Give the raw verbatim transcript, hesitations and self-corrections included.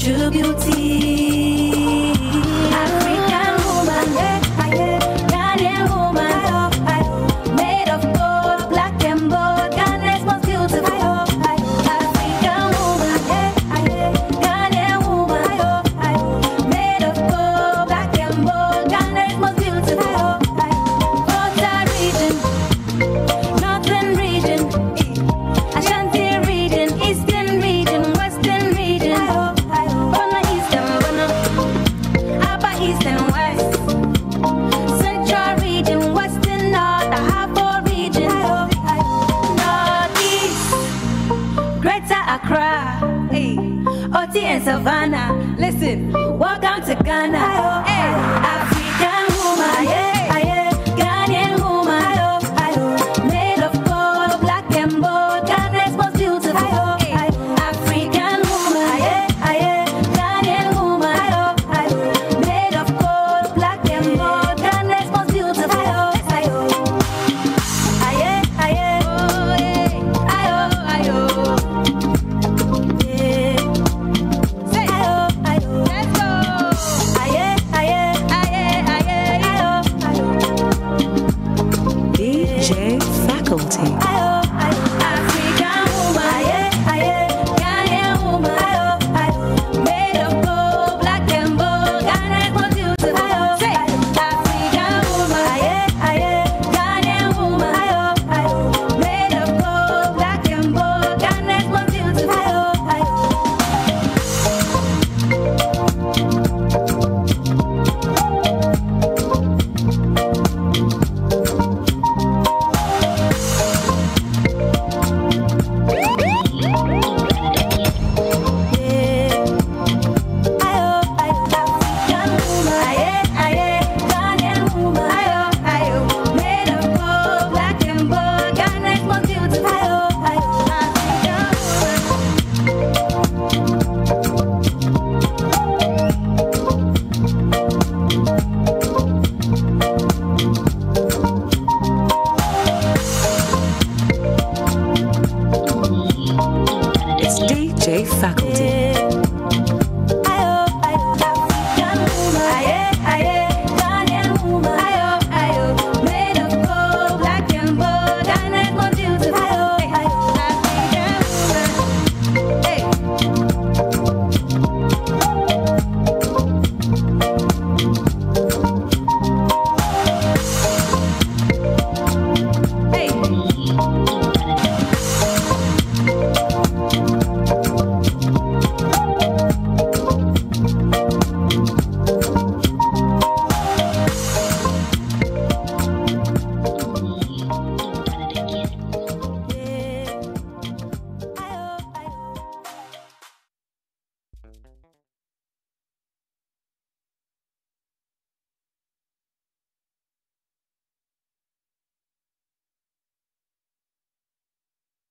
true beauty. African woman, yeah, yeah. Ghanaian woman, made of gold, black and bold, Ghana's most beautiful. African woman, yeah, yeah. Ghanaian woman, made of gold, black and bold, Ghana's most beautiful. Volta region, northern region, Ashanti region, eastern region, western region, Bono eastern, Bono, Upper east and west, central region, western north, Ahafo region, northeast, Greater Accra, hey, Oti and Savannah. Listen, welcome to Ghana. Hey,